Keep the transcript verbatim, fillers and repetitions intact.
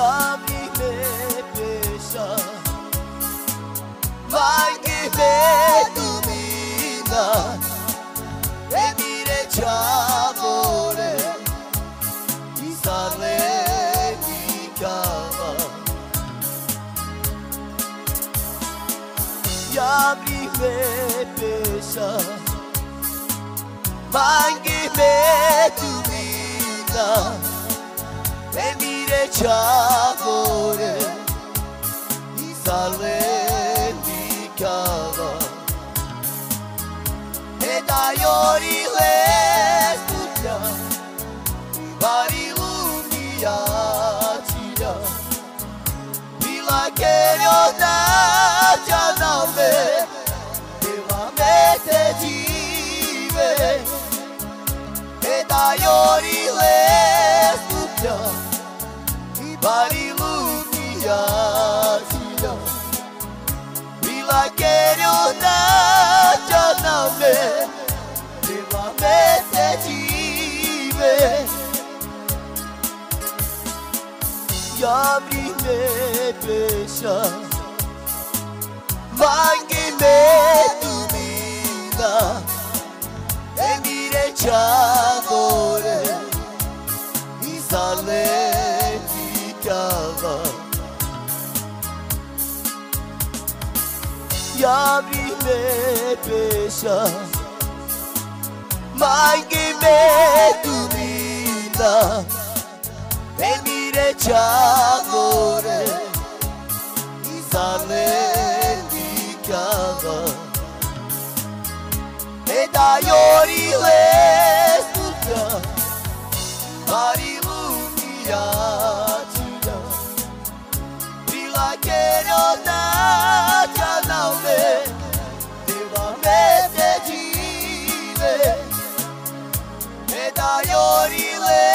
Yamrime pesha Vangime dumina Emire chavore Isale nikava Yamrime pesha Vangime dumina Emire chavore Isale nikava Eda yori lestutia Vari lumia tira Vila querio da janave Deva mete dive Eda yori lestutia Vari lumia tira Vila querio da janave Deva mete dive Yamrime pesha Vangime dumina Emire chavore Isale nikava Yamrime pesha Vangime dumina Emire chavore Isale nikava Eda yori lestutia Vari lumia tira Vila querio da janave Deva mete dive Eda yori lestutia